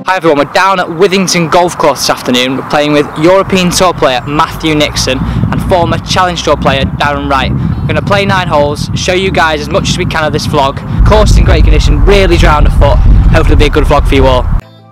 Hi everyone, we're down at Withington Golf Club this afternoon. We're playing with European Tour player Matt Nixon and former Challenge Tour player Darren. We're going to play 9 holes, show you guys as much as we can of this vlog. Course is in great condition, really dry underfoot. Hopefully it'll be a good vlog for you all.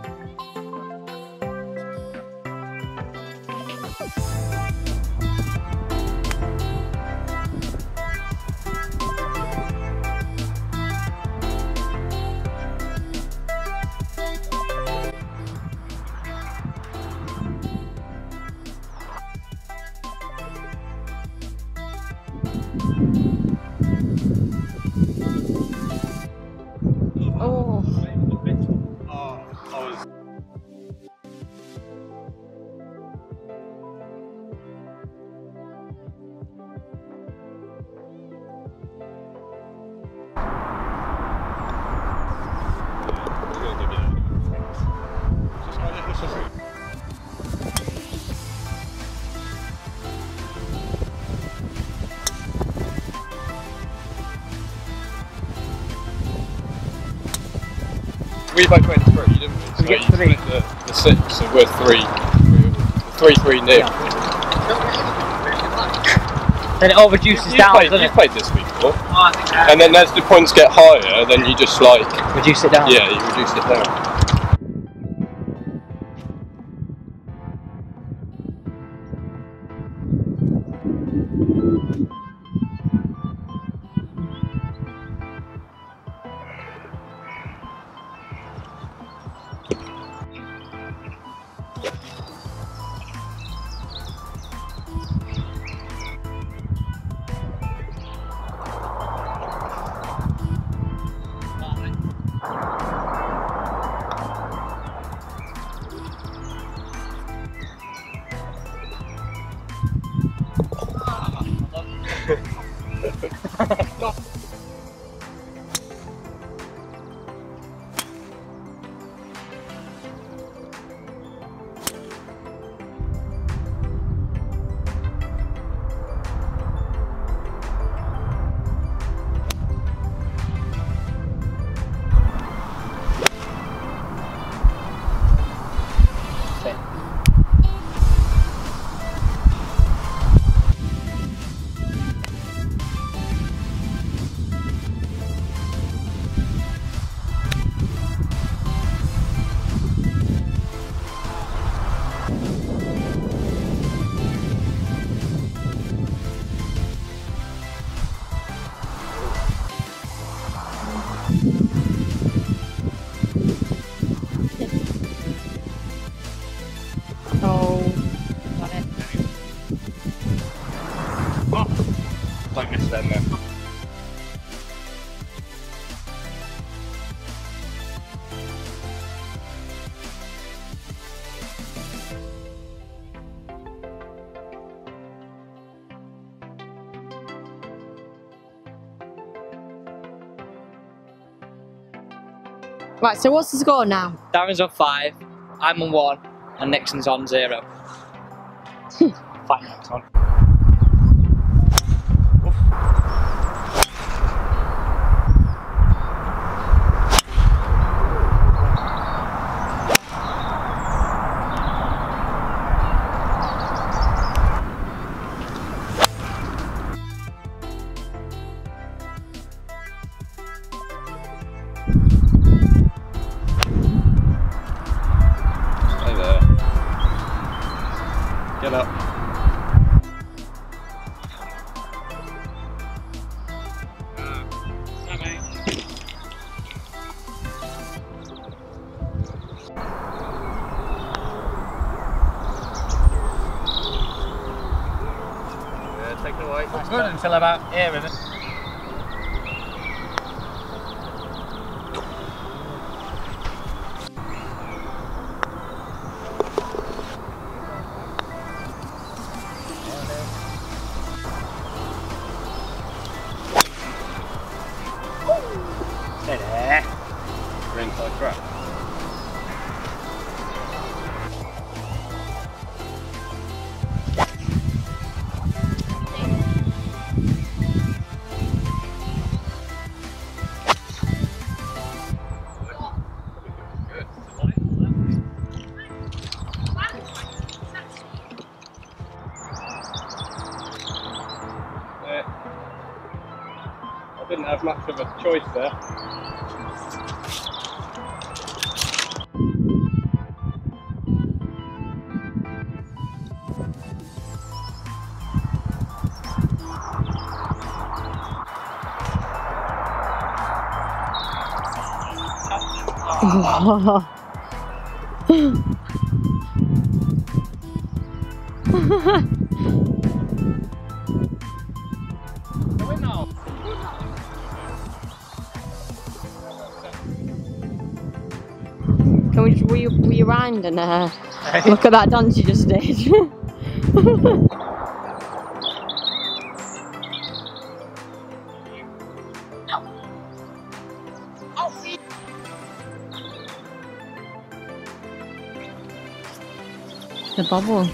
We both went 3, didn't we? So get you 3. split the 6, so we're 3 nil. Then it all reduces down, doesn't You've it? played this week before. And then as the points get higher, then you just like... Reduce it down? Yeah, you reduce it down. Don't miss them then. Right, so what's the score now? Darren's on 5, I'm on 1, and Nixon's on 0. 5 next one. Get up. Yeah, take it away. It's good until about here, isn't it? Stay there. We're inside crap. didn't have much of a choice there. Can we just rewind and look at that dance you just did? The bubble.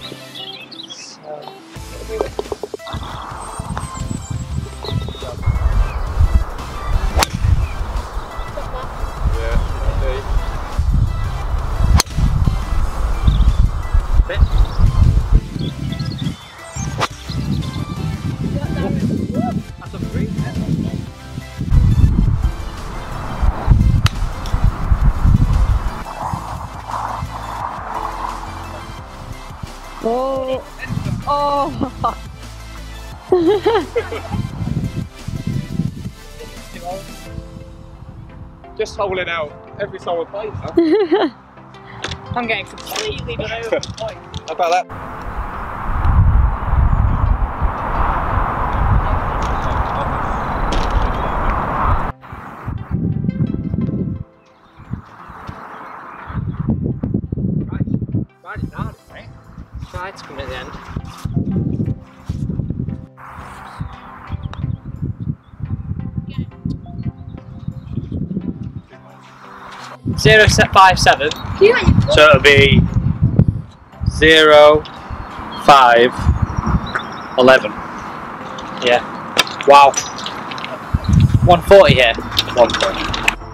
Oh! Oh! Just holding out every time I play, huh? I'm getting completely done over the point. How about that? Right, it's hard, right? Tide's coming at the end. 0.57. So it'll be 0, 5, 11. Yeah. Wow. 140 here. 1 point.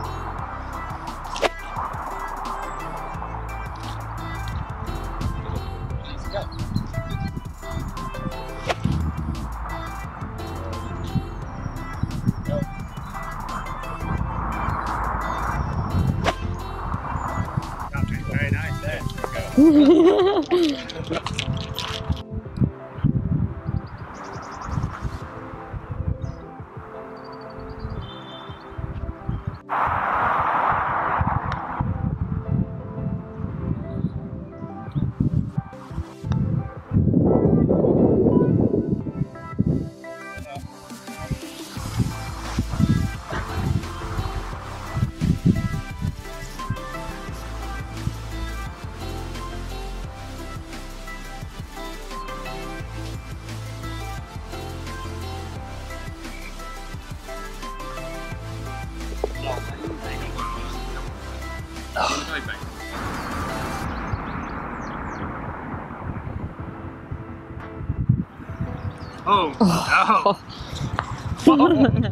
Very nice there. Oh, no.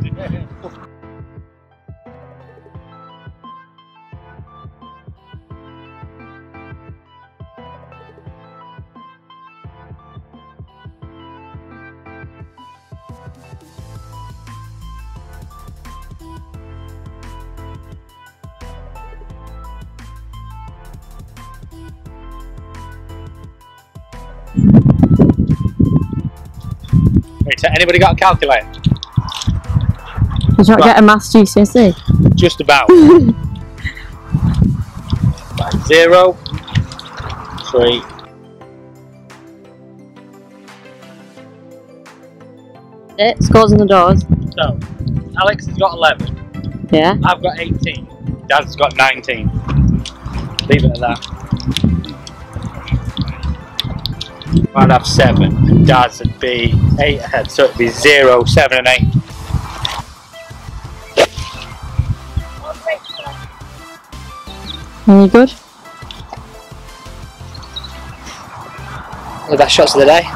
Wait, so anybody got a calculator? Did you not get a maths GCSE? Just about. 0, 3. Scores on the doors. So, Alex has got 11. Yeah. I've got 18. Dad's got 19. Leave it at that. I'd have 7, and Dad's would be 8 ahead, so it'd be 0, 7 and 8. Any good? The best shots of the day.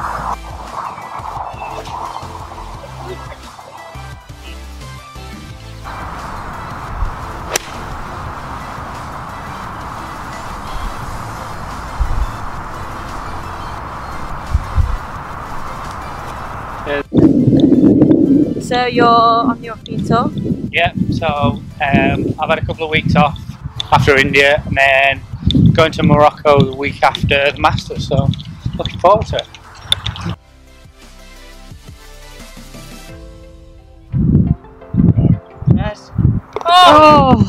So you're on the European tour? Yeah, so I've had a couple of weeks off after India and then going to Morocco the week after the Masters, so looking forward to it. Yes. Oh!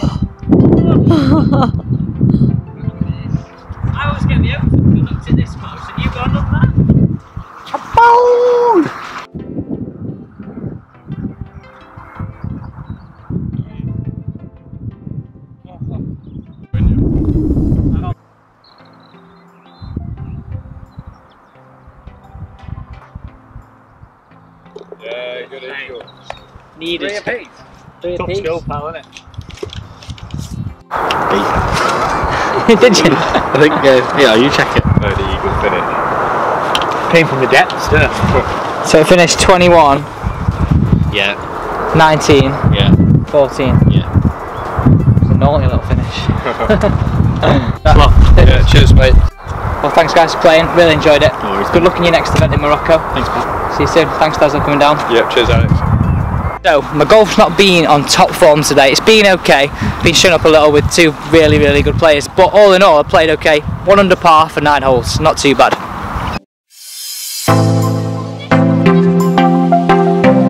I always get the open up to this much and you gone up that? Yeah, good eagle. Needed. 3 apiece. 3 Top apiece. skill, pal, isn't it? Did you? I think, yeah, you check it. No, the eagle finish. Came from the depths, didn't it? So it finished 21, Yeah. 19, Yeah. 14. Yeah. It's a naughty little finish. Yeah, cheers, mate. Well, thanks guys for playing. Really enjoyed it. No worries. Good luck in your next event in Morocco. Thanks, Pat. See you soon. Thanks, Daz, for coming down. Yeah, cheers, Alex. So, my golf's not been on top form today. It's been okay. Been shown up a little with 2 really, really good players. But all in all, I played okay. 1 under par for 9 holes. Not too bad.